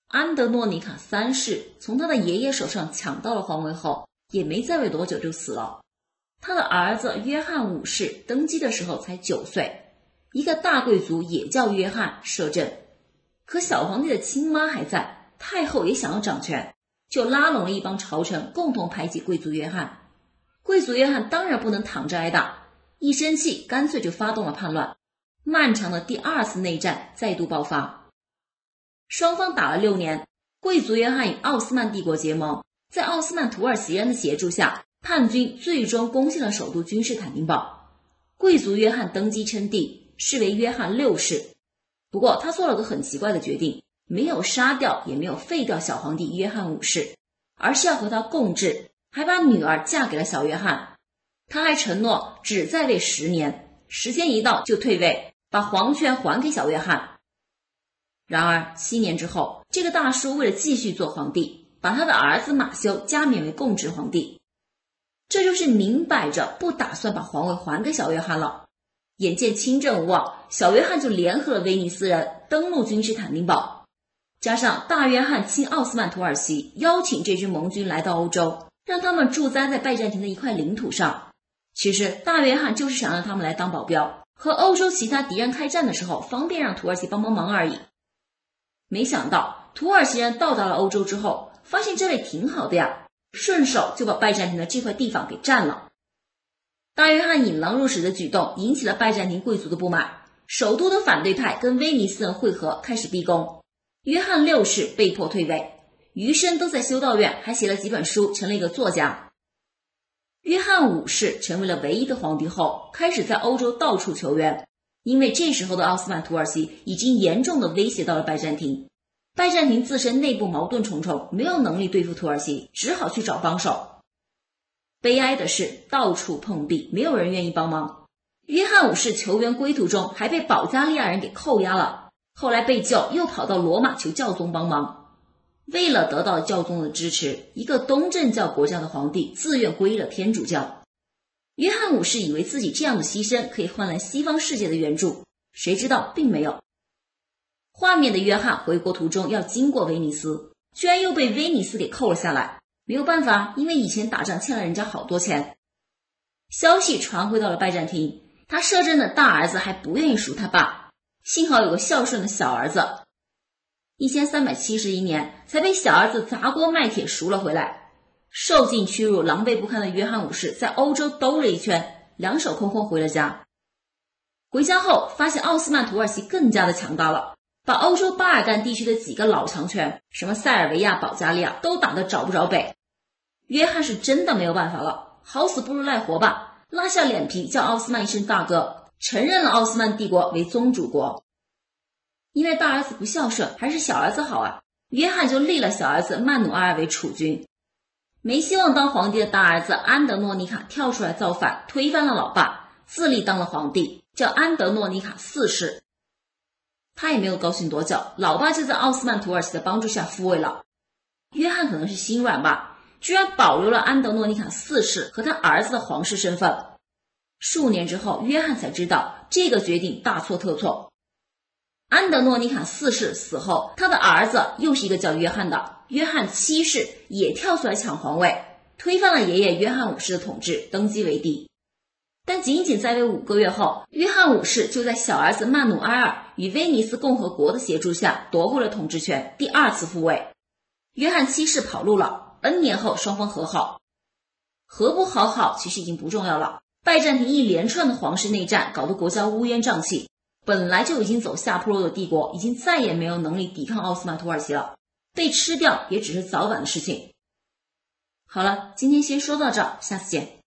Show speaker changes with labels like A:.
A: 安德诺尼卡三世从他的爷爷手上抢到了皇位后，也没在位多久就死了。他的儿子约翰五世登基的时候才9岁，一个大贵族也叫约翰摄政。可小皇帝的亲妈还在，太后也想要掌权，就拉拢了一帮朝臣共同排挤贵族约翰。贵族约翰当然不能躺着挨打，一生气干脆就发动了叛乱。漫长的第2次内战再度爆发，双方打了6年，贵族约翰与奥斯曼帝国结盟，在奥斯曼土耳其人的协助下，叛军最终攻陷了首都君士坦丁堡。贵族约翰登基称帝，是为约翰6世。不过他做了个很奇怪的决定，没有杀掉也没有废掉小皇帝约翰五世，而是要和他共治，还把女儿嫁给了小约翰。他还承诺只在位10年，时间一到就退位，把皇权还给小约翰。然而7年之后，这个大叔为了继续做皇帝，把他的儿子马修加冕为共治皇帝，这就是明摆着不打算把皇位还给小约翰了。眼见亲政无望，小约翰就联合了威尼斯人登陆君士坦丁堡，加上大约翰亲奥斯曼土耳其邀请这支盟军来到欧洲，让他们驻扎在拜占庭的一块领土上。其实大约翰就是想让他们来当保镖，和欧洲其他敌人开战的时候方便让土耳其帮忙而已。没想到土耳其人到达了欧洲之后，发现这里挺好的呀，顺手就把拜占庭的这块地方给占了。大约翰引狼入室的举动引起了拜占庭贵族的不满，首都的反对派跟威尼斯人会合，开始逼宫。约翰6世被迫退位，余生都在修道院，还写了几本书，成了一个作家。约翰5世成为了唯一的皇帝后，开始在欧洲到处求援，因为这时候的奥斯曼土耳其已经严重的威胁到了拜占庭。拜占庭自身内部矛盾重重，没有能力对付土耳其，只好去找帮手。悲哀的是，到处碰壁，没有人愿意帮忙。约翰5世求援归途中还被保加利亚人给扣押了，后来被救，又跑到罗马求教宗帮忙。为了得到教宗的支持，一个东正教国家的皇帝自愿皈依了天主教。约翰5世以为自己这样的牺牲可以换来西方世界的援助，谁知道并没有。画面的约翰回国途中要经过威尼斯，居然又被威尼斯给扣了下来。没有办法，因为以前打仗欠了人家好多钱。消息传回到了拜占庭，他摄政的大儿子还不愿意赎他爸，幸好有个孝顺的小儿子。1371年才被小儿子砸锅卖铁赎了回来。受尽屈辱、狼狈不堪的约翰5世在欧洲兜了一圈，两手空空回了家。回家后发现奥斯曼土耳其更加的强大了，把欧洲巴尔干地区的几个老强权，什么塞尔维亚、保加利亚都打得找不着北。约翰是真的没有办法了，好死不如赖活吧，拉下脸皮叫奥斯曼一声大哥，承认了奥斯曼帝国为宗主国。因为大儿子不孝顺，还是小儿子好啊，约翰就立了小儿子曼努埃尔为储君。没希望当皇帝的大儿子安德诺尼卡跳出来造反，推翻了老爸，自立当了皇帝，叫安德诺尼卡4世。他也没有高兴多久，老爸就在奥斯曼土耳其的帮助下复位了。约翰可能是心软吧，居然保留了安德诺尼卡4世和他儿子的皇室身份。数年之后，约翰才知道这个决定大错特错。安德诺尼卡4世死后，他的儿子又是一个叫约翰的约翰7世也跳出来抢皇位，推翻了爷爷约翰5世的统治，登基为帝。但仅仅在位5个月后，约翰5世就在小儿子曼努埃尔与威尼斯共和国的协助下夺回了统治权，第2次复位。约翰7世跑路了，N 年后双方和好。和不好好其实已经不重要了，拜占庭一连串的皇室内战搞得国家乌烟瘴气，本来就已经走下坡路的帝国已经再也没有能力抵抗奥斯曼土耳其了，被吃掉也只是早晚的事情。好了，今天先说到这儿，下次见。